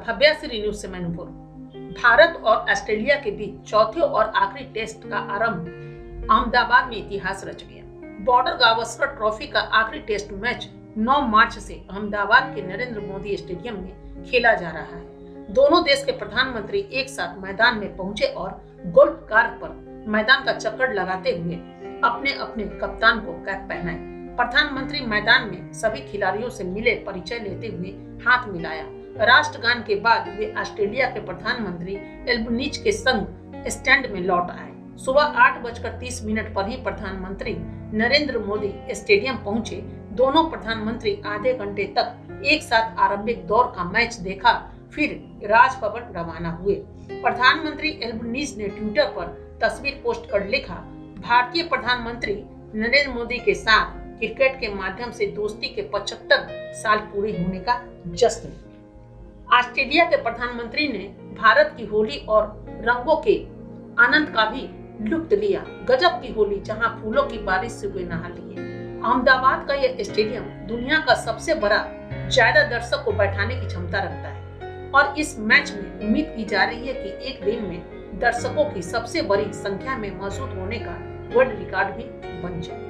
Bhavya Shri news से मैनपुर। भारत और Australia के बीच चौथे और आखिरी टेस्ट का आरंभ अहमदाबाद में इतिहास रच गया। बॉर्डर गावस्कर ट्रॉफी का आखिरी टेस्ट मैच 9 मार्च से अहमदाबाद के नरेंद्र मोदी स्टेडियम में खेला जा रहा है। दोनों देश के प्रधानमंत्री एक साथ मैदान में पहुंचे और गोल्फ कार्ट पर मैदान का चक्कर लगाते हुए अपने अपने कप्तान को कैप पहनाए। प्रधानमंत्री मैदान में सभी खिलाड़ियों से मिले, परिचय लेते हुए हाथ मिलाया। राष्ट्रगान के बाद वे ऑस्ट्रेलिया के प्रधानमंत्री एल्बनीज के संग स्टैंड में लौट आए। सुबह 8:30 पर ही प्रधानमंत्री नरेंद्र मोदी स्टेडियम पहुंचे। दोनों प्रधानमंत्री आधे घंटे तक एक साथ आरंभिक दौर का मैच देखा, फिर राजभवन रवाना हुए। प्रधानमंत्री एल्बनीज ने ट्विटर पर तस्वीर पोस्ट कर लिखा, भारतीय प्रधानमंत्री नरेंद्र मोदी के साथ क्रिकेट के माध्यम से दोस्ती के 75 साल पूरे होने का जश्न। ऑस्ट्रेलिया के प्रधानमंत्री ने भारत की होली और रंगों के आनंद का भी लुत्फ लिया। गजब की होली, जहां फूलों की बारिश से वे नहा लिए। अहमदाबाद का यह स्टेडियम दुनिया का सबसे बड़ा, ज्यादा दर्शक को बैठाने की क्षमता रखता है और इस मैच में उम्मीद की जा रही है कि एक दिन में दर्शकों की सबसे बड़ी संख्या में मौजूद होने का वर्ल्ड रिकॉर्ड भी बन जाए।